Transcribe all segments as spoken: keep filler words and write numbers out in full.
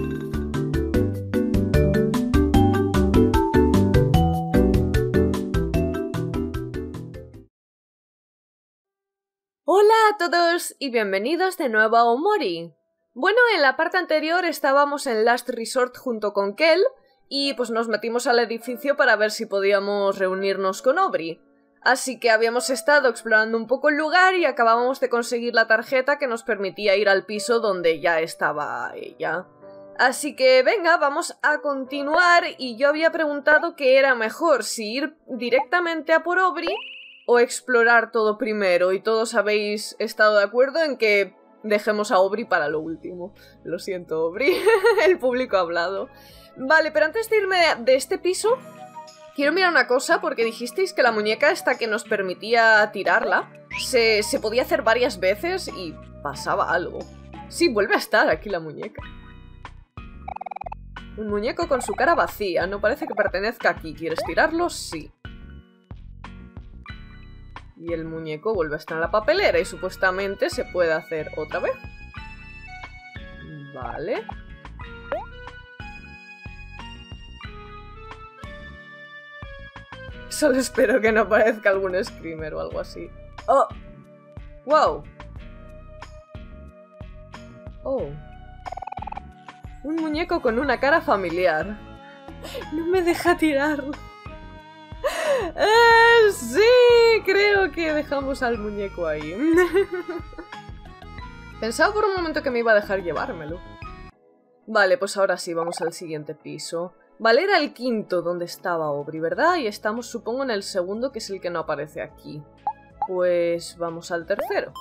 Hola a todos y bienvenidos de nuevo a Omori. Bueno, en la parte anterior estábamos en Last Resort junto con Kel y pues nos metimos al edificio para ver si podíamos reunirnos con Aubrey. Así que habíamos estado explorando un poco el lugar y acabábamos de conseguir la tarjeta que nos permitía ir al piso donde ya estaba ella. Así que venga, vamos a continuar y yo había preguntado qué era mejor, si ir directamente a por Aubrey o explorar todo primero, y todos habéis estado de acuerdo en que dejemos a Aubrey para lo último. Lo siento, Aubrey, el público ha hablado. Vale, pero antes de irme de este piso, quiero mirar una cosa, porque dijisteis que la muñeca esta que nos permitía tirarla se, se podía hacer varias veces y pasaba algo. Sí, vuelve a estar aquí la muñeca. Un muñeco con su cara vacía, no parece que pertenezca aquí. ¿Quieres tirarlo? Sí. Y el muñeco vuelve a estar en la papelera y supuestamente se puede hacer otra vez. Vale. Solo espero que no aparezca algún screamer o algo así. ¡Oh! ¡Wow! ¡Oh! Un muñeco con una cara familiar. No me deja tirarlo. Eh, sí, creo que dejamos al muñeco ahí. Pensaba por un momento que me iba a dejar llevármelo. Vale, pues ahora sí, vamos al siguiente piso. Vale, era el quinto donde estaba Aubrey, ¿verdad? Y estamos, supongo, en el segundo, que es el que no aparece aquí. Pues vamos al tercero.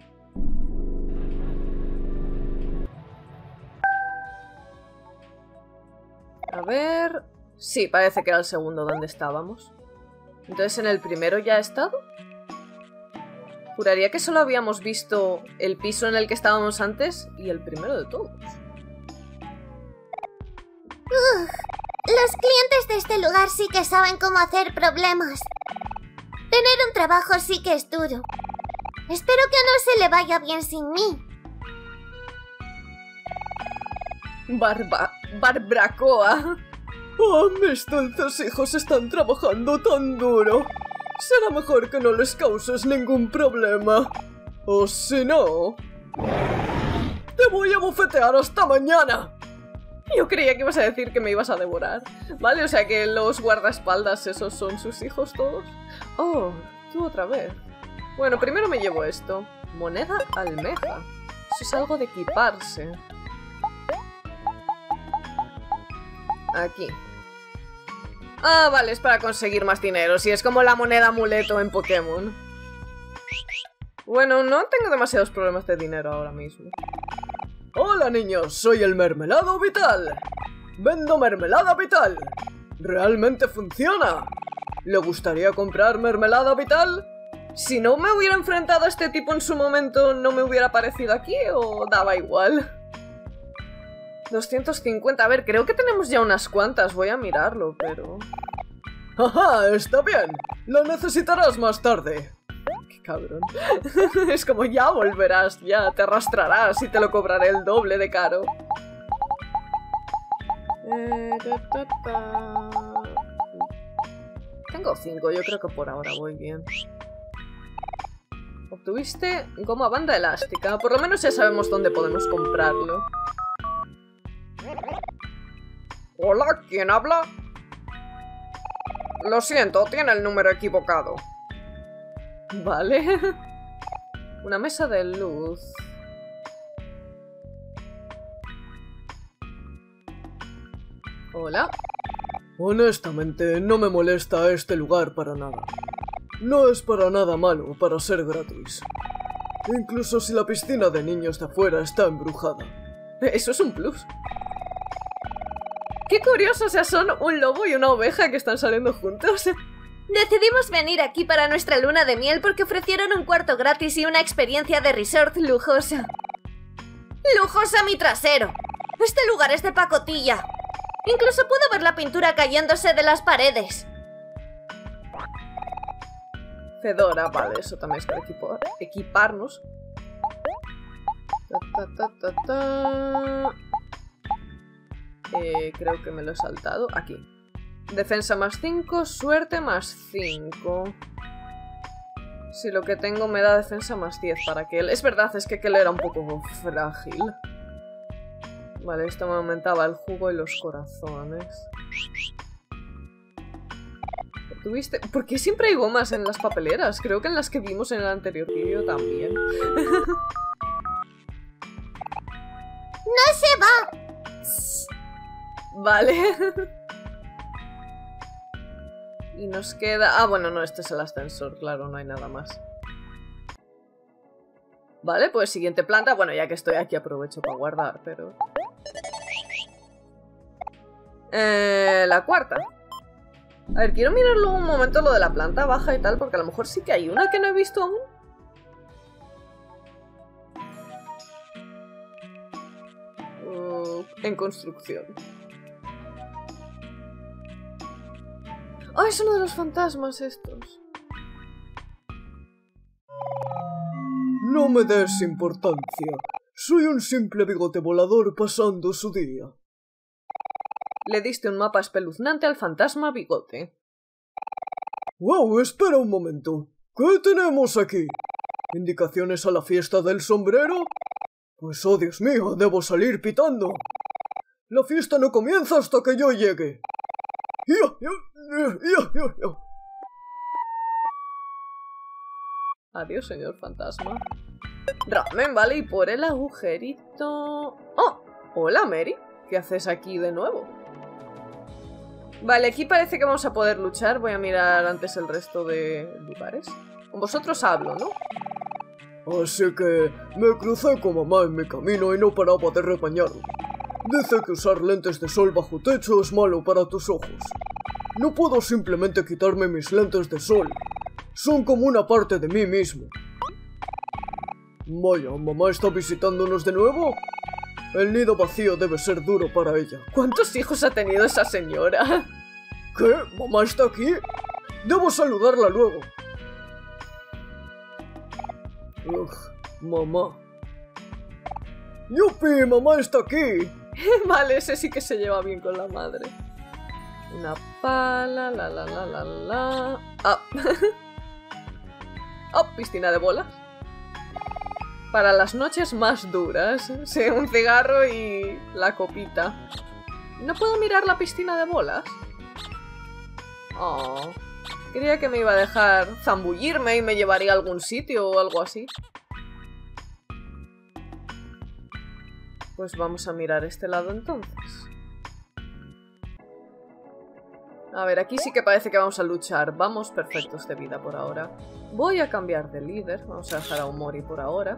A ver... Sí, parece que era el segundo donde estábamos. Entonces, ¿en el primero ya ha estado? Juraría que solo habíamos visto el piso en el que estábamos antes y el primero de todos. Ugh, los clientes de este lugar sí que saben cómo hacer problemas. Tener un trabajo sí que es duro. Espero que no se le vaya bien sin mí. Barba... Barbracoa. Oh, mis dulces hijos están trabajando tan duro. Será mejor que no les causes ningún problema. O si no... ¡te voy a bofetear hasta mañana! Yo creía que ibas a decir que me ibas a devorar. Vale, o sea que los guardaespaldas esos son sus hijos todos. Oh, tú otra vez. Bueno, primero me llevo esto. Moneda almeja. Eso es algo de equiparse. Aquí. Ah, vale, es para conseguir más dinero. Si es como la moneda amuleto en Pokémon. Bueno, no tengo demasiados problemas de dinero ahora mismo. Hola niños, soy el Mermelado Vital. Vendo mermelada vital. ¿Realmente funciona? ¿Le gustaría comprar mermelada vital? Si no me hubiera enfrentado a este tipo en su momento, ¿no me hubiera aparecido aquí o daba igual? doscientos cincuenta, a ver, creo que tenemos ya unas cuantas, voy a mirarlo, pero... ¡Ajá! Está bien, lo necesitarás más tarde. Qué cabrón. Es como, ya volverás, ya te arrastrarás y te lo cobraré el doble de caro. Eh, ta, ta, ta. Tengo cinco, yo creo que por ahora voy bien. Obtuviste goma banda elástica, por lo menos ya sabemos dónde podemos comprarlo. Hola, ¿quién habla? Lo siento, tiene el número equivocado. Vale. Una mesa de luz. Hola. Honestamente, no me molesta este lugar para nada. No es para nada malo para ser gratis. Incluso si la piscina de niños de afuera está embrujada. Eso es un plus. Qué curioso, o sea, son un lobo y una oveja que están saliendo juntos. Decidimos venir aquí para nuestra luna de miel porque ofrecieron un cuarto gratis y una experiencia de resort lujosa. ¡Lujosa mi trasero! Este lugar es de pacotilla. Incluso puedo ver la pintura cayéndose de las paredes. Fedora, vale, eso también es para equipar, equiparnos. Ta, ta, ta, ta, ta. Eh, creo que me lo he saltado. Aquí. Defensa más cinco, suerte más cinco. Si lo que tengo me da defensa más diez para Kel. Es verdad, es que Kel era un poco frágil. Vale, esto me aumentaba el jugo y los corazones. ¿Tuviste? ¿Por qué siempre hay gomas en las papeleras? Creo que en las que vimos en el anterior vídeo también. ¡No se va! Vale. Y nos queda... Ah, bueno, no, este es el ascensor, claro, no hay nada más. Vale, pues siguiente planta. Bueno, ya que estoy aquí aprovecho para guardar, pero... Eh, la cuarta. A ver, quiero mirar luego un momento lo de la planta baja y tal, porque a lo mejor sí que hay una que no he visto aún. Uh, en construcción. ¡Oh, es uno de los fantasmas estos! No me des importancia. Soy un simple bigote volador pasando su día. Le diste un mapa espeluznante al fantasma bigote. ¡Wow! Espera un momento. ¿Qué tenemos aquí? ¿Indicaciones a la fiesta del sombrero? Pues, oh Dios mío, debo salir pitando. La fiesta no comienza hasta que yo llegue. ¡Ya, ya, ya, ya, ya! Adiós, señor fantasma. Ramen, vale, y por el agujerito... ¡Oh! Hola, Mary. ¿Qué haces aquí de nuevo? Vale, aquí parece que vamos a poder luchar. Voy a mirar antes el resto de lugares. Con vosotros hablo, ¿no? Así que me crucé con mamá en mi camino y no paraba de regañarme. Dice que usar lentes de sol bajo techo es malo para tus ojos. No puedo simplemente quitarme mis lentes de sol. Son como una parte de mí mismo. Vaya, ¿mamá está visitándonos de nuevo? El nido vacío debe ser duro para ella. ¿Cuántos hijos ha tenido esa señora? ¿Qué? ¿Mamá está aquí? Debo saludarla luego. Ugh, mamá. ¡Yupi! ¡Mamá está aquí! Vale, ese sí que se lleva bien con la madre. Una pala, la la la la la... Ah. Oh, piscina de bolas. Para las noches más duras. Sí, un cigarro y la copita. ¿No puedo mirar la piscina de bolas? Oh. Creía que me iba a dejar zambullirme y me llevaría a algún sitio o algo así. Pues vamos a mirar este lado entonces. A ver, aquí sí que parece que vamos a luchar. Vamos perfectos de vida por ahora. Voy a cambiar de líder. Vamos a dejar a Omori por ahora.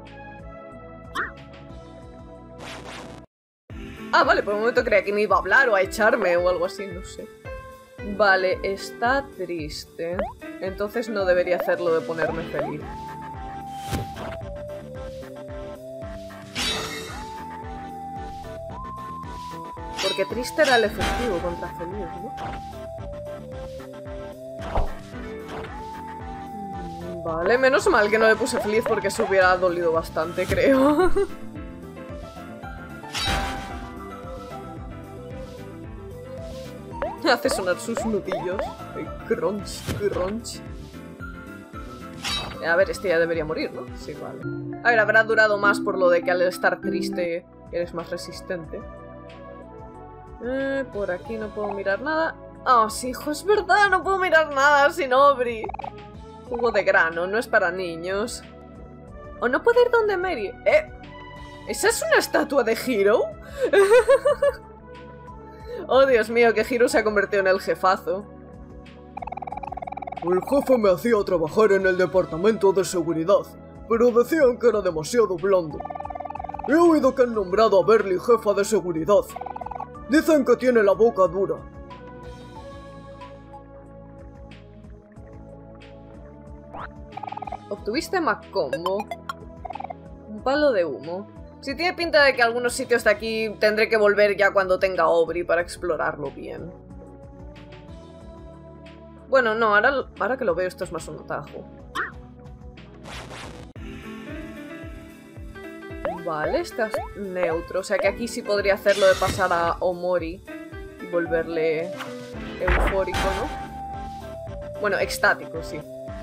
Ah, vale, por un momento creía que me iba a hablar o a echarme o algo así, no sé. Vale, está triste. Entonces no debería hacerlo de ponerme feliz. Porque triste era el efectivo contra feliz, ¿no? Vale, menos mal que no le puse feliz porque se hubiera dolido bastante, creo. Hace sonar sus nudillos. Ay, crunch, crunch. A ver, este ya debería morir, ¿no? Sí, vale. A ver, habrá durado más por lo de que al estar triste eres más resistente. Eh, por aquí no puedo mirar nada. Ah, oh, sí, hijo, es verdad, no puedo mirar nada sin Aubrey. Jugo de grano, no es para niños. ¿O no puedo ir donde Mary? ¿Eh? ¿Esa es una estatua de Hiro? Oh, Dios mío, que Hiro se ha convertido en el jefazo. El jefe me hacía trabajar en el departamento de seguridad, pero decían que era demasiado blando. He oído que han nombrado a Berly jefa de seguridad. Dicen que tiene la boca dura. Obtuviste Macombo. Un palo de humo. Sí, tiene pinta de que algunos sitios de aquí tendré que volver ya cuando tenga Aubrey para explorarlo bien. Bueno, no, ahora, ahora que lo veo esto es más un atajo. Vale, estás neutro. O sea que aquí sí podría hacerlo de pasar a Omori. Y volverle eufórico, ¿no? Bueno, extático, sí.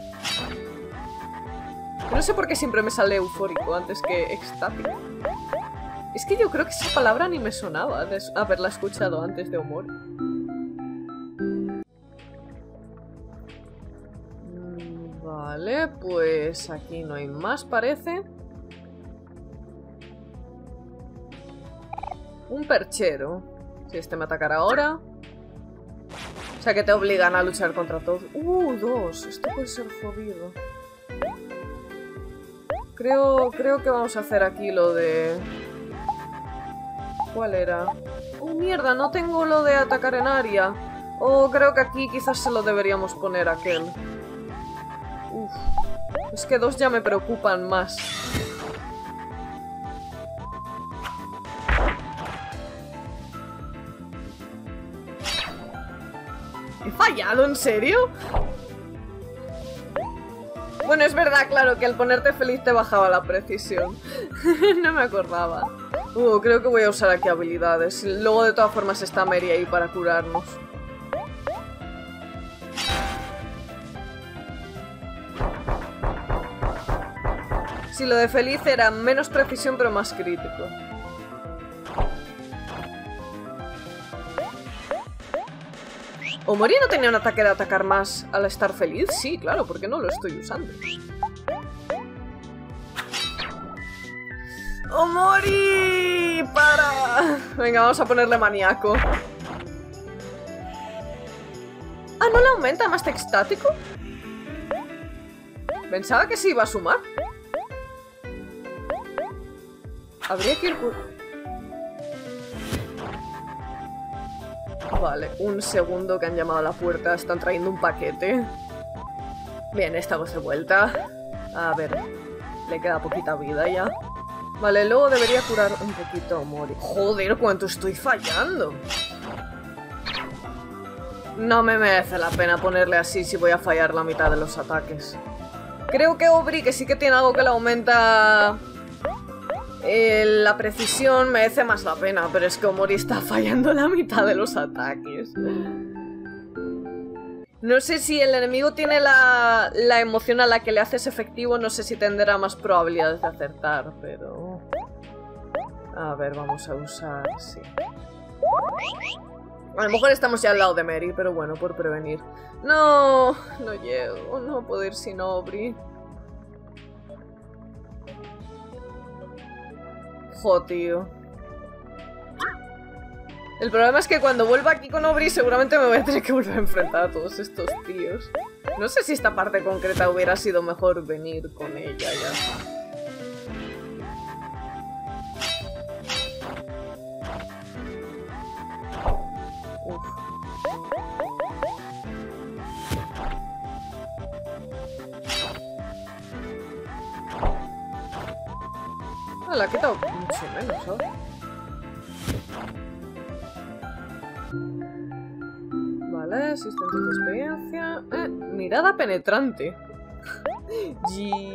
No sé por qué siempre me sale eufórico antes que extático. Es que yo creo que esa palabra ni me sonaba de haberla escuchado antes de Omori. Vale, pues aquí no hay más, parece. Un perchero. Si este me atacara ahora. O sea que te obligan a luchar contra todos. Uh, dos. Esto puede ser jodido. Creo, creo que vamos a hacer aquí lo de... ¿Cuál era? Oh, mierda, no tengo lo de atacar en área. Oh, creo que aquí quizás se lo deberíamos poner a aquel. Uf. Es que dos ya me preocupan más. ¿He fallado? ¿En serio? Bueno, es verdad, claro, que al ponerte feliz te bajaba la precisión. No me acordaba. Uh, creo que voy a usar aquí habilidades. Luego, de todas formas, está Mary ahí para curarnos. Sí, lo de feliz era menos precisión, pero más crítico. ¿Omori no tenía un ataque de atacar más al estar feliz? Sí, claro, porque no lo estoy usando. ¡Omori! ¡Para! Venga, vamos a ponerle maníaco. Ah, ¿no le aumenta más extático? Pensaba que se iba a sumar. Habría que ir por... Vale, un segundo que han llamado a la puerta. Están trayendo un paquete. Bien, estamos de vuelta. A ver, le queda poquita vida ya. Vale, luego debería curar un poquito a Omori. Joder, cuánto estoy fallando. No me merece la pena ponerle así si voy a fallar la mitad de los ataques. Creo que Obri, que sí que tiene algo que le aumenta... Eh, la precisión merece más la pena, pero es que Omori está fallando la mitad de los ataques. No sé si el enemigo tiene la, la emoción a la que le haces efectivo, no sé si tendrá más probabilidades de acertar, pero... A ver, vamos a usar... sí. A lo mejor estamos ya al lado de Mary, pero bueno, por prevenir. No, no llego, no puedo ir sin Obri. Jo, tío. El problema es que cuando vuelva aquí con Obri seguramente me voy a tener que volver a enfrentar a todos estos tíos. No sé si esta parte concreta hubiera sido mejor venir con ella ya. Uf. Ah, la ha quitado mucho menos, ¿sabes? Vale, asistentes de experiencia. Eh, mirada penetrante. G.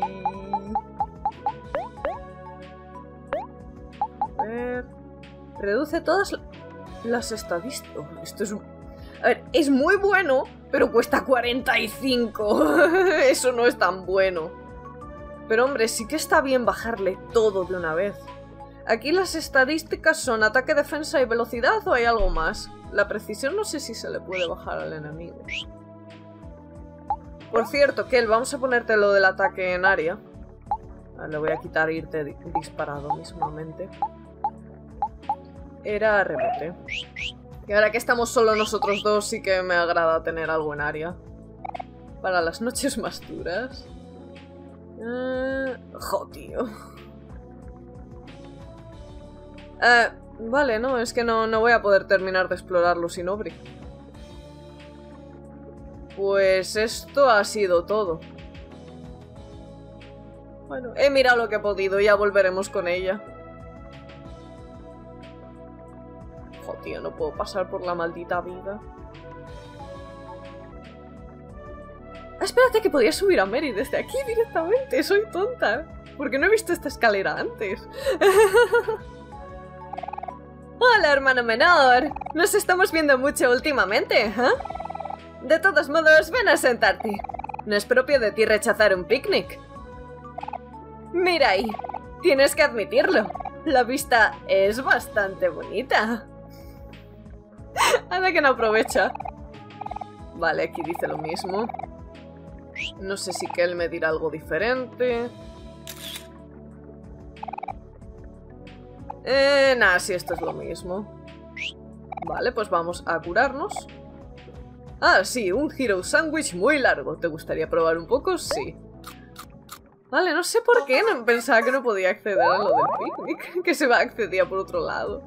A ver. Reduce todas las estadísticas. Esto es... A ver, es muy bueno, pero cuesta cuarenta y cinco. Eso no es tan bueno. Pero hombre, sí que está bien bajarle todo de una vez. Aquí las estadísticas son ataque, defensa y velocidad, ¿o hay algo más? La precisión no sé si se le puede bajar al enemigo. Por cierto, Kel, vamos a ponerte lo del ataque en área. Ah, le voy a quitar irte di disparado mismamente. Era rebote. Y ahora que estamos solo nosotros dos, sí que me agrada tener algo en área. Para las noches más duras. Uh, jo, tío. Uh, vale, no, es que no, no voy a poder terminar de explorarlo sin Obri. Pues esto ha sido todo. Bueno, he mirado lo que he podido, ya volveremos con ella. Jo, tío, no puedo pasar por la maldita vida. Ah, espérate, que podía subir a Mary desde aquí directamente. Soy tonta. ¿Por qué no he visto esta escalera antes? Hola, hermano menor. Nos estamos viendo mucho últimamente, ¿eh? De todos modos, ven a sentarte. No es propio de ti rechazar un picnic. Mira ahí. Tienes que admitirlo. La vista es bastante bonita. Anda que no aprovecha. Vale, aquí dice lo mismo. No sé si Kel me dirá algo diferente. Eh, nada, si esto es lo mismo. Vale, pues vamos a curarnos. Ah, sí, un Hero Sandwich muy largo. ¿Te gustaría probar un poco? Sí. Vale, no sé por qué no pensaba que no podía acceder a lo del picnic. Que se va a acceder por otro lado.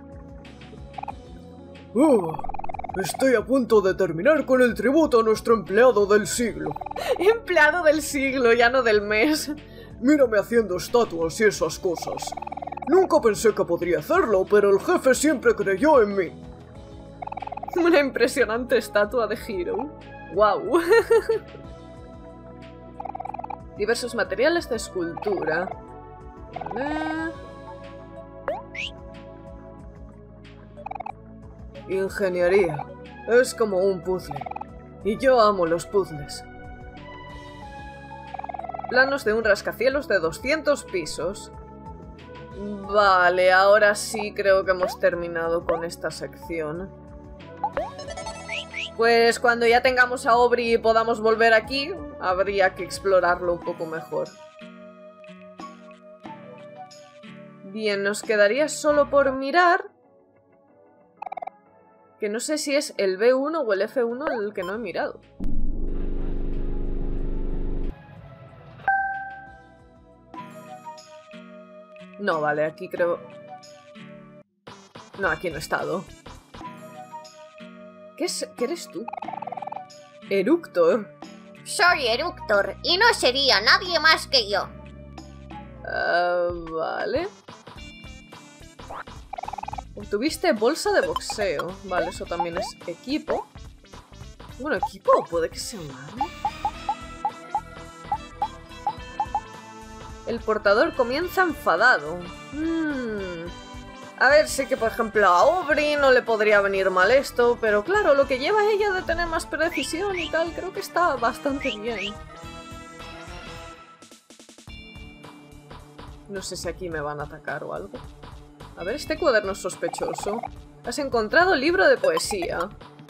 Uh, estoy a punto de terminar con el tributo a nuestro empleado del siglo. Empleado del siglo, ya no del mes. Mírame haciendo estatuas y esas cosas. Nunca pensé que podría hacerlo, pero el jefe siempre creyó en mí. Una impresionante estatua de Hero. ¡Wow! Diversos materiales de escultura. Vale. Ingeniería. Es como un puzzle. Y yo amo los puzzles. Planos de un rascacielos de doscientos pisos. Vale, ahora sí creo que hemos terminado con esta sección. Pues cuando ya tengamos a Aubrey y podamos volver aquí, habría que explorarlo un poco mejor. Bien, nos quedaría solo por mirar... Que no sé si es el B uno o el F uno el que no he mirado. No, vale, aquí creo... No, aquí no he estado. ¿Qué, es... ¿Qué eres tú? ¿Eructor? Soy Eructor y no sería nadie más que yo. Uh, vale. Obtuviste bolsa de boxeo. Vale, eso también es equipo. Bueno, equipo puede que sea malo. El portador comienza enfadado. Hmm. A ver, sé que por ejemplo a Aubrey no le podría venir mal esto, pero claro, lo que lleva a ella de tener más precisión y tal, creo que está bastante bien. No sé si aquí me van a atacar o algo. A ver, este cuaderno es sospechoso. Has encontrado libro de poesía.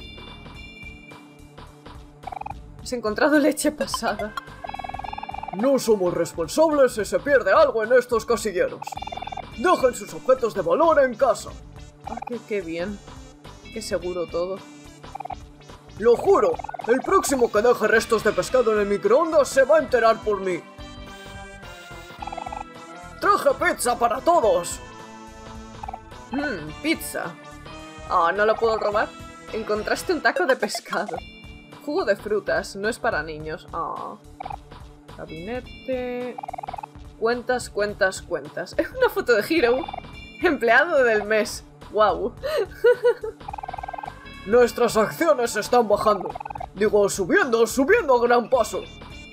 Has encontrado leche pasada. No somos responsables si se pierde algo en estos casilleros. Dejen sus objetos de valor en casa. Ah, qué, qué bien. Qué seguro todo. Lo juro, el próximo que deje restos de pescado en el microondas se va a enterar por mí. ¡Traje pizza para todos! Mmm, pizza. Ah, oh, ¿no lo puedo robar? Encontraste un taco de pescado. Jugo de frutas, no es para niños. Ah. Oh. Gabinete... Cuentas, cuentas, cuentas. Es una foto de Hero. Empleado del mes. Wow. Nuestras acciones están bajando. Digo, subiendo, subiendo a gran paso.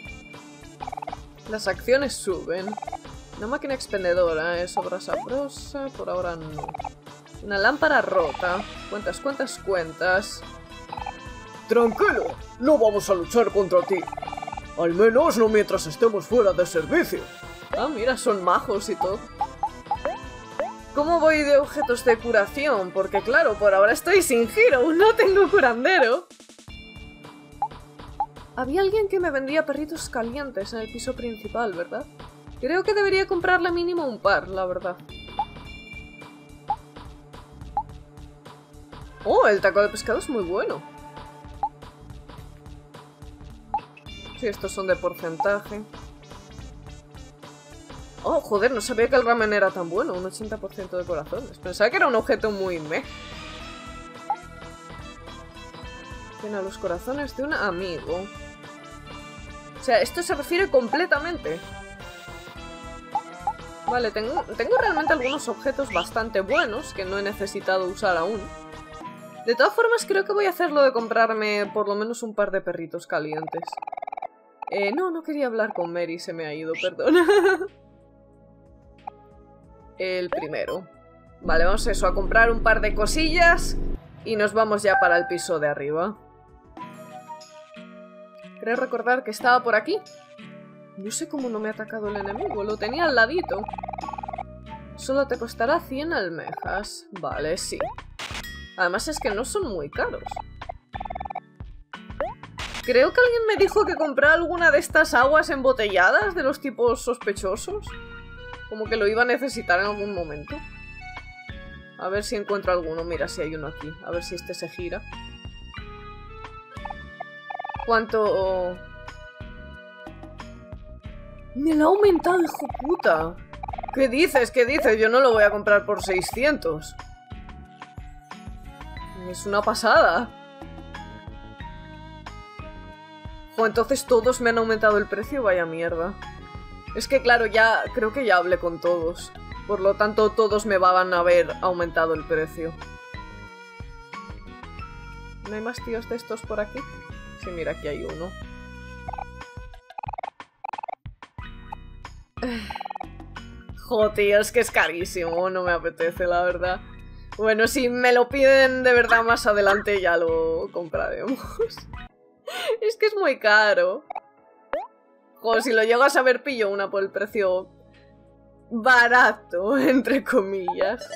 Las acciones suben. Una máquina expendedora es obra sabrosa. Por ahora no. Una lámpara rota. Cuentas, cuentas, cuentas. Tranquilo, no vamos a luchar contra ti. Al menos no mientras estemos fuera de servicio. Ah, mira, son majos y todo. ¿Cómo voy de objetos de curación? Porque claro, por ahora estoy sin Hero, no tengo curandero. Había alguien que me vendía perritos calientes en el piso principal, ¿verdad? Creo que debería comprarle mínimo un par, la verdad. Oh, el taco de pescado es muy bueno. Sí, estos son de porcentaje. Oh, joder, no sabía que el ramen era tan bueno. Un ochenta por ciento de corazones. Pensaba que era un objeto muy meh. Tiene los corazones de un amigo. O sea, esto se refiere completamente. Vale, tengo, tengo realmente algunos objetos bastante buenos que no he necesitado usar aún. De todas formas, creo que voy a hacer lo de comprarme por lo menos un par de perritos calientes. Eh, no, no quería hablar con Mary, se me ha ido, perdón. El primero. Vale, vamos a eso, a comprar un par de cosillas y nos vamos ya para el piso de arriba. Creo recordar que estaba por aquí. No sé cómo no me ha atacado el enemigo, lo tenía al ladito. Solo te costará cien almejas. Vale, sí. Además es que no son muy caros. Creo que alguien me dijo que comprara alguna de estas aguas embotelladas de los tipos sospechosos. Como que lo iba a necesitar en algún momento. A ver si encuentro alguno. Mira, si hay uno aquí. A ver si este se gira. ¿Cuánto...? Me lo ha aumentado, hijo puta. ¿Qué dices? ¿Qué dices? Yo no lo voy a comprar por seiscientos. Es una pasada. O entonces todos me han aumentado el precio. Vaya mierda. Es que claro, ya creo que ya hablé con todos. Por lo tanto, todos me van a haber aumentado el precio. ¿No hay más tíos de estos por aquí? Sí, mira, aquí hay uno. Jo, tío, es que es carísimo. No me apetece, la verdad. Bueno, si me lo piden de verdad más adelante, ya lo compraremos. Es que es muy caro. Jo, si lo llegas a ver, pillo una por el precio barato, entre comillas.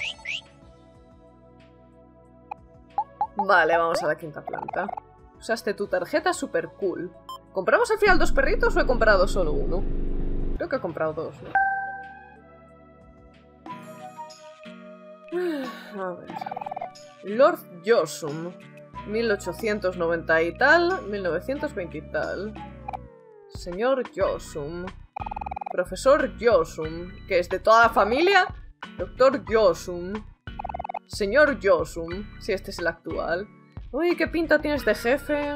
Vale, vamos a la quinta planta. Usaste tu tarjeta super cool. ¿Compramos al final dos perritos o he comprado solo uno? Creo que he comprado dos, ¿no? A ver. Lord Yosum. mil ochocientos noventa y tal. mil novecientos veinte y tal. Señor Yosum. Profesor Yosum. ¿Que es de toda la familia? Doctor Yosum. Señor Yosum. Sí, este es el actual. Uy, ¿qué pinta tienes de jefe?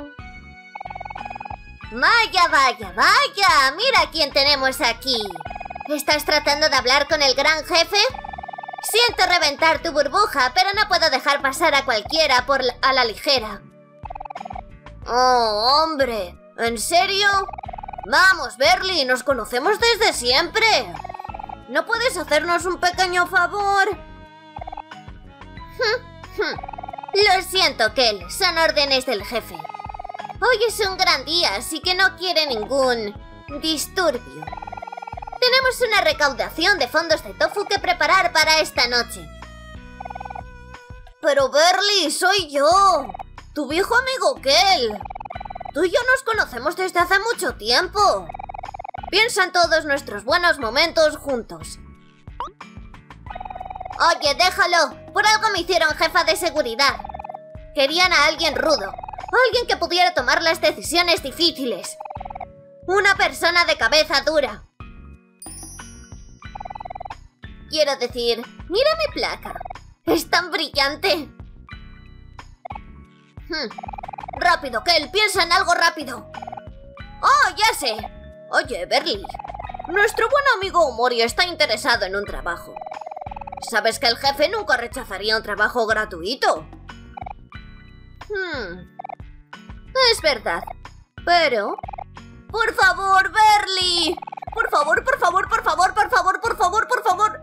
Vaya, vaya, vaya. Mira quién tenemos aquí. ¿Estás tratando de hablar con el gran jefe? Siento reventar tu burbuja, pero no puedo dejar pasar a cualquiera por la, a la ligera. Oh, hombre. ¿En serio? Vamos, Berly, nos conocemos desde siempre. ¿No puedes hacernos un pequeño favor? Lo siento, Kel. Son órdenes del jefe. Hoy es un gran día, así que no quiere ningún disturbio. Tenemos una recaudación de fondos de tofu que preparar para esta noche. Pero Berly, soy yo, tu viejo amigo Kel. Tú y yo nos conocemos desde hace mucho tiempo. Piensa en todos nuestros buenos momentos juntos. Oye, déjalo. Por algo me hicieron jefa de seguridad. Querían a alguien rudo. Alguien que pudiera tomar las decisiones difíciles. Una persona de cabeza dura. Quiero decir, mira mi placa. Es tan brillante. Hmm. Rápido, Kel, piensa en algo rápido. ¡Oh, ya sé! Oye, Berly, nuestro buen amigo Omori está interesado en un trabajo. ¿Sabes que el jefe nunca rechazaría un trabajo gratuito? Hmm. Es verdad. Pero... ¡Por favor, Berly! ¡Por favor, por favor, por favor, por favor, por favor, por favor!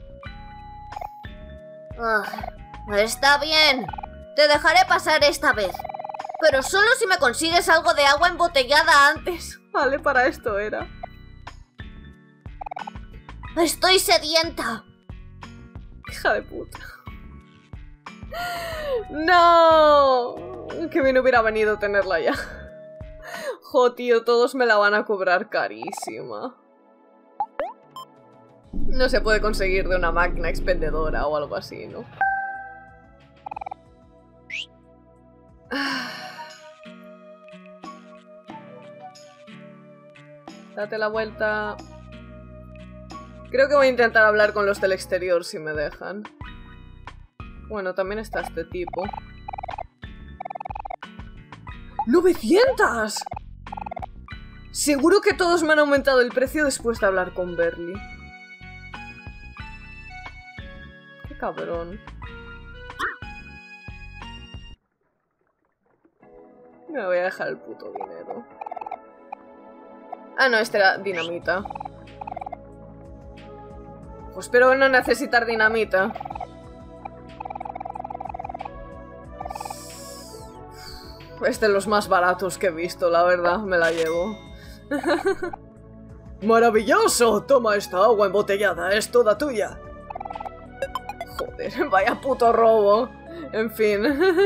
Oh, está bien. Te dejaré pasar esta vez. Pero solo si me consigues algo de agua embotellada antes. Vale, para esto era. Estoy sedienta. Hija de puta. ¡No! Que bien hubiera venido tenerla ya. Jo, tío, todos me la van a cobrar carísima. No se puede conseguir de una máquina expendedora o algo así, ¿no? Date la vuelta. Creo que voy a intentar hablar con los del exterior si me dejan. Bueno, también está este tipo. ¡novecientas! Seguro que todos me han aumentado el precio después de hablar con Berly. Qué cabrón. Me voy a dejar el puto dinero. Ah, no, este era dinamita. Pues espero no necesitar dinamita. Es de los más baratos que he visto, la verdad, me la llevo. ¡Maravilloso! Toma esta agua embotellada, es toda tuya. Joder, vaya puto robo. En fin.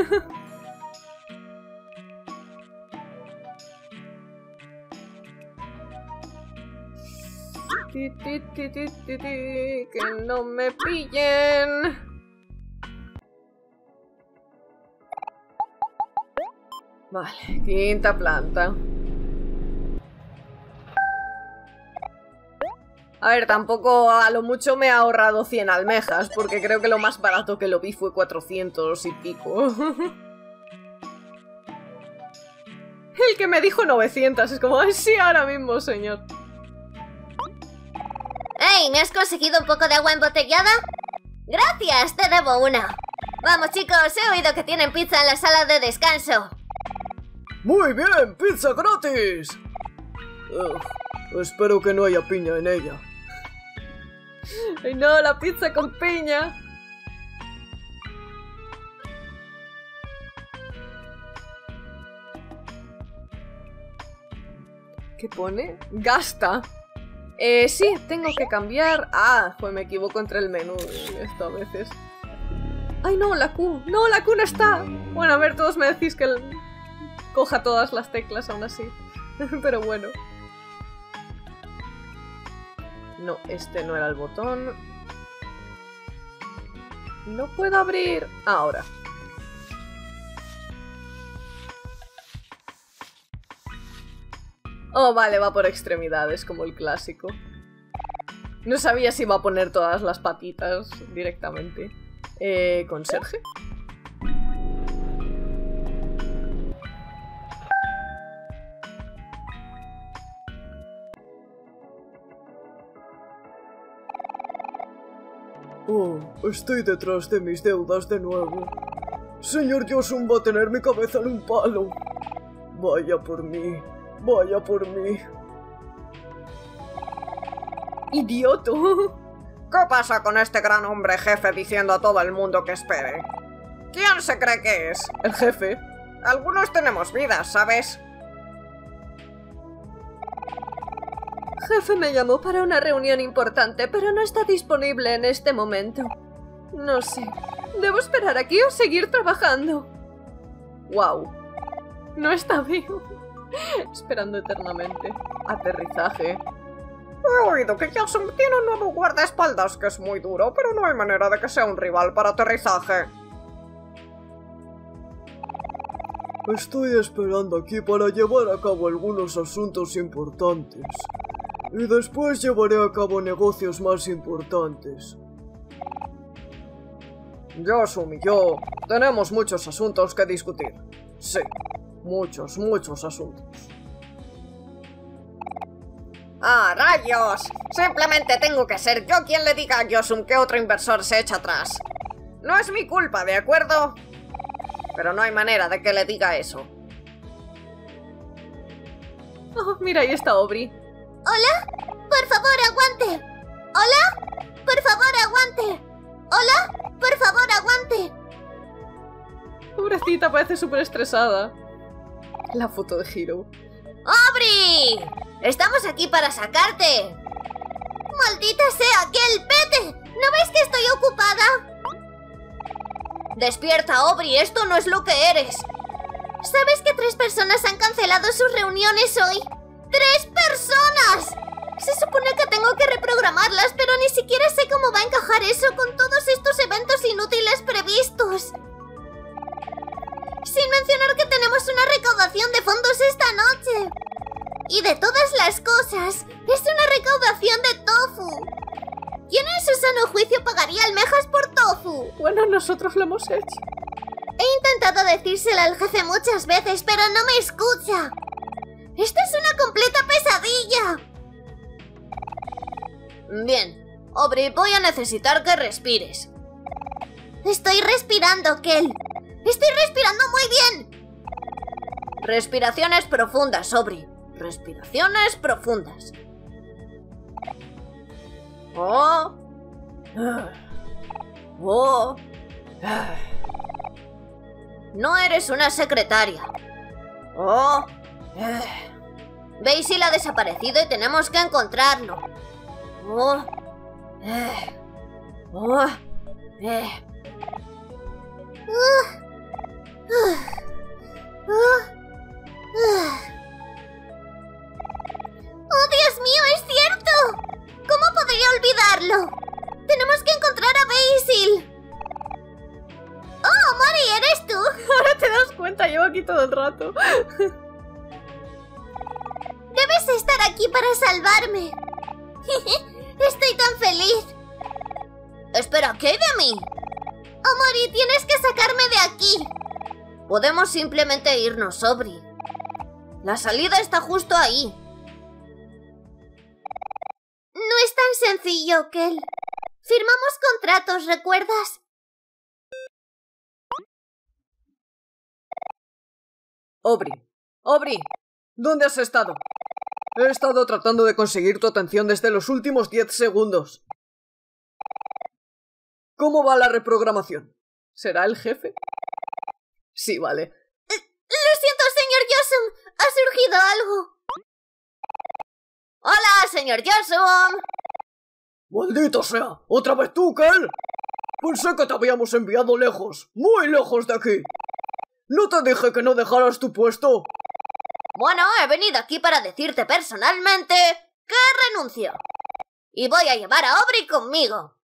Ti, ti, ti, ti, ti, ti, que no me pillen. Vale, quinta planta. A ver, tampoco a lo mucho me ha ahorrado cien almejas, porque creo que lo más barato que lo vi fue cuatrocientos y pico. El que me dijo novecientos, es como, ay, sí, ahora mismo, señor. ¡Hey! ¿Me has conseguido un poco de agua embotellada? ¡Gracias! Te debo una. Vamos, chicos, he oído que tienen pizza en la sala de descanso. ¡Muy bien! ¡Pizza gratis! Ugh, espero que no haya piña en ella. ¡Ay no, la pizza con piña! ¿Qué pone? ¡Gasta! Eh, sí, tengo que cambiar... Ah, pues me equivoco entre el menú esto a veces. ¡Ay no, la Q! ¡No, la Q no está! Bueno, a ver, todos me decís que el... coja todas las teclas aún así. Pero bueno. No, este no era el botón. No puedo abrir... Ahora. Oh, vale, va por extremidades, como el clásico. No sabía si iba a poner todas las patitas directamente. Eh, ¿conserje? Oh, estoy detrás de mis deudas de nuevo. Señor Yosun va a tener mi cabeza en un palo. Vaya por mí, vaya por mí. ¡Idioto! ¿Qué pasa con este gran hombre jefe diciendo a todo el mundo que espere? ¿Quién se cree que es? El jefe. Algunos tenemos vidas, ¿sabes? Jefe me llamó para una reunión importante, pero no está disponible en este momento. No sé. ¿Debo esperar aquí o seguir trabajando? Wow. No está vivo. Esperando eternamente. Aterrizaje. He oído que Yosun tiene un nuevo guardaespaldas que es muy duro, pero no hay manera de que sea un rival para aterrizaje. Estoy esperando aquí para llevar a cabo algunos asuntos importantes. Y después llevaré a cabo negocios más importantes. Yosun y yo tenemos muchos asuntos que discutir. Sí, muchos, muchos asuntos. ¡Ah, rayos! Simplemente tengo que ser yo quien le diga a Yosun que otro inversor se echa atrás. No es mi culpa, ¿de acuerdo? Pero no hay manera de que le diga eso. Oh, mira, ahí está Aubrey. ¿Hola? Por favor, aguante. ¿Hola? Por favor, aguante. ¿Hola? Por favor, aguante. Pobrecita, parece súper estresada. La foto de Hiro. ¡Aubrey! ¡Estamos aquí para sacarte! ¡Maldita sea, Kel! ¡Vete! ¿No ves que estoy ocupada? Despierta, Aubrey, esto no es lo que eres. ¿Sabes que tres personas han cancelado sus reuniones hoy? ¡Tres personas! Se supone que tengo que reprogramarlas, pero ni siquiera sé cómo va a encajar eso con todos estos eventos inútiles previstos. Sin mencionar que tenemos una recaudación de fondos esta noche. Y de todas las cosas, es una recaudación de tofu. ¿Quién en su sano juicio pagaría almejas por tofu? Bueno, nosotros lo hemos hecho. He intentado decírselo al jefe muchas veces, pero no me escucha. ¡Esto es una completa pesadilla! Bien, Aubrey, voy a necesitar que respires. Estoy respirando, Kel. ¡Estoy respirando muy bien! Respiraciones profundas, Aubrey. Respiraciones profundas. Oh. Oh. No eres una secretaria. Oh. Basil ha desaparecido y tenemos que encontrarlo. Oh. Eh. Oh. Eh. Uh. Uh. Uh. Uh. ¡Oh, Dios mío, es cierto! ¿Cómo podría olvidarlo? ¡Tenemos que encontrar a Basil! ¡Oh, Mori, eres tú! Ahora te das cuenta, llevo aquí todo el rato. Debes estar aquí para salvarme. Estoy tan feliz. Espera, ¿qué hay de mí? Oh, Mori, tienes que sacarme de aquí. Podemos simplemente irnos, Aubrey. La salida está justo ahí. No es tan sencillo, Kel. Firmamos contratos, ¿recuerdas? Aubrey, Aubrey, ¿dónde has estado? He estado tratando de conseguir tu atención desde los últimos diez segundos. ¿Cómo va la reprogramación? ¿Será el jefe? Sí, vale. Lo siento, señor Yosum. Ha surgido algo. Hola, señor Yosum. ¡Maldito sea! ¿Otra vez tú, Kel? Pensé que te habíamos enviado lejos, muy lejos de aquí. ¿No te dije que no dejaras tu puesto? Bueno, he venido aquí para decirte personalmente que renuncio. Y voy a llevar a Aubrey conmigo.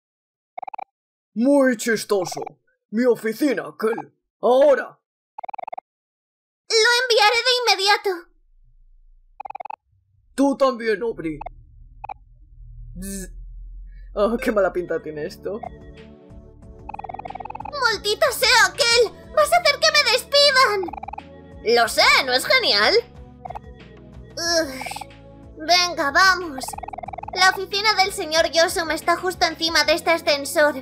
Muy chistoso. Mi oficina, Kel. Ahora. Lo enviaré de inmediato. Tú también, Aubrey. Oh, qué mala pinta tiene esto. ¡Maldita sea, Kel! ¡Vas a hacer que me despidan! Lo sé, ¿no es genial? Ugh. Venga, vamos. La oficina del señor Yosum está justo encima de este ascensor.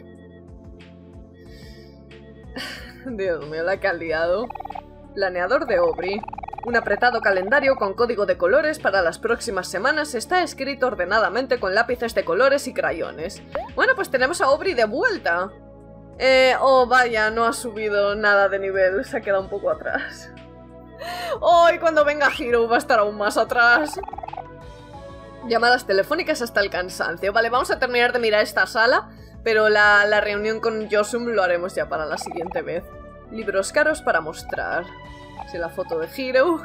Dios mío, la que ha liado. Planeador de Aubrey. Un apretado calendario con código de colores para las próximas semanas está escrito ordenadamente con lápices de colores y crayones. Bueno, pues tenemos a Aubrey de vuelta. Eh, oh, vaya, no ha subido nada de nivel, se ha quedado un poco atrás. Oh, y cuando venga Hiro va a estar aún más atrás. Llamadas telefónicas hasta el cansancio. Vale, vamos a terminar de mirar esta sala, pero la, la reunión con Yosum lo haremos ya para la siguiente vez. Libros caros para mostrar. Sí, la foto de Hiro.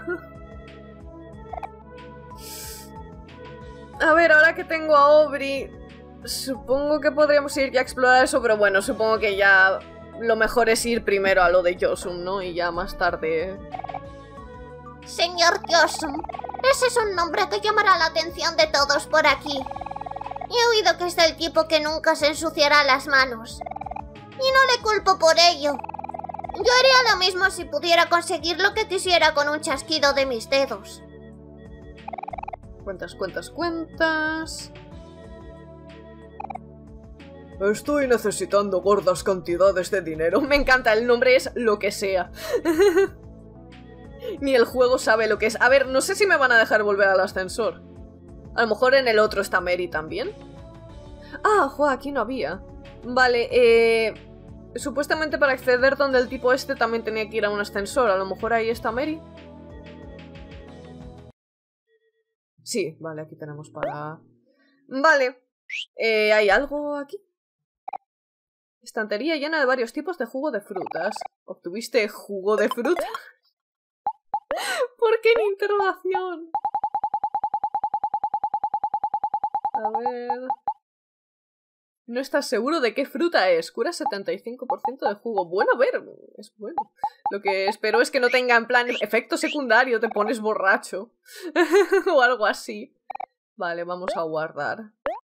A ver, ahora que tengo a Aubrey, supongo que podríamos ir ya a explorar eso, pero bueno, supongo que ya lo mejor es ir primero a lo de Yosum, ¿no? Y ya más tarde... Señor Yosum, ese es un nombre que llamará la atención de todos por aquí. He oído que es el tipo que nunca se ensuciará las manos. Y no le culpo por ello. Yo haría lo mismo si pudiera conseguir lo que quisiera con un chasquido de mis dedos. Cuentas, cuentas, cuentas... Estoy necesitando gordas cantidades de dinero. Me encanta, el nombre es lo que sea. Ni el juego sabe lo que es. A ver, no sé si me van a dejar volver al ascensor. A lo mejor en el otro está Mary también. Ah, jo, aquí no había. Vale, eh... supuestamente para acceder donde el tipo este también tenía que ir a un ascensor. A lo mejor ahí está Mary. Sí, vale, aquí tenemos para... Vale. Eh, ¿hay algo aquí? Estantería llena de varios tipos de jugo de frutas. ¿Obtuviste jugo de fruta? ¿Por qué en interrogación? A ver... No estás seguro de qué fruta es. Cura setenta y cinco por ciento de jugo. Bueno, a ver, es bueno. Lo que espero es que no tenga en plan efecto secundario, te pones borracho. O algo así. Vale, vamos a guardar.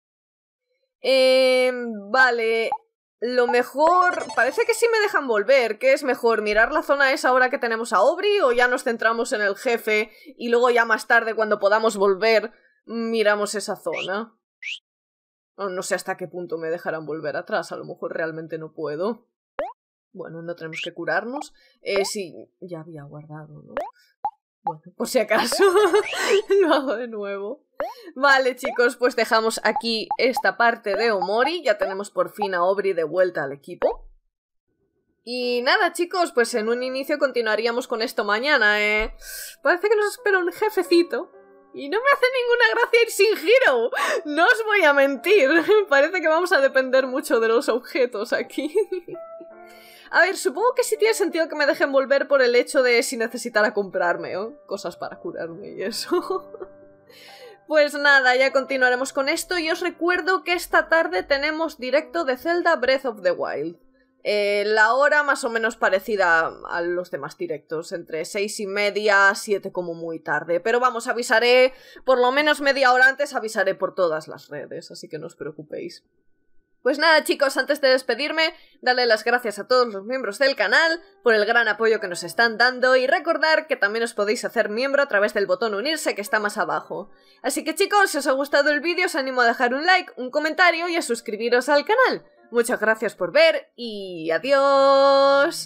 Eh, vale... Lo mejor... Parece que sí me dejan volver. ¿Qué es mejor? ¿Mirar la zona esa ahora que tenemos a Aubrey? ¿O ya nos centramos en el jefe y luego ya más tarde, cuando podamos volver, miramos esa zona? Oh, no sé hasta qué punto me dejarán volver atrás. A lo mejor realmente no puedo. Bueno, no tenemos que curarnos. Eh, sí, ya había guardado, ¿no? Bueno, por si acaso lo hago de nuevo. Vale, chicos, pues dejamos aquí esta parte de Omori. Ya tenemos por fin a Aubrey de vuelta al equipo. Y nada, chicos, pues en un inicio continuaríamos con esto mañana, ¿eh? Parece que nos espera un jefecito. Y no me hace ninguna gracia ir sin giro. No os voy a mentir. Parece que vamos a depender mucho de los objetos aquí. A ver, supongo que sí tiene sentido que me dejen volver por el hecho de si necesitara comprarme, ¿o? Cosas para curarme y eso. Pues nada, ya continuaremos con esto y os recuerdo que esta tarde tenemos directo de Zelda Breath of the Wild. Eh, la hora más o menos parecida a los demás directos, entre seis y media, siete como muy tarde. Pero vamos, avisaré, por lo menos media hora antes avisaré por todas las redes, así que no os preocupéis. Pues nada, chicos, antes de despedirme, darle las gracias a todos los miembros del canal por el gran apoyo que nos están dando y recordar que también os podéis hacer miembro a través del botón unirse que está más abajo. Así que chicos, si os ha gustado el vídeo os animo a dejar un like, un comentario y a suscribiros al canal. Muchas gracias por ver y adiós.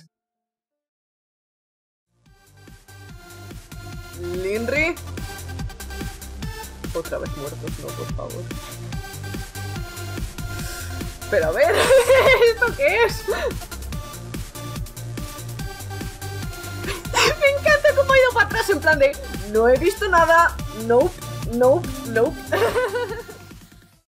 Linry. Otra vez muertos, no, por favor. Pero a ver, ¿esto qué es? Me encanta cómo ha ido para atrás en plan de no he visto nada, nope, nope, nope.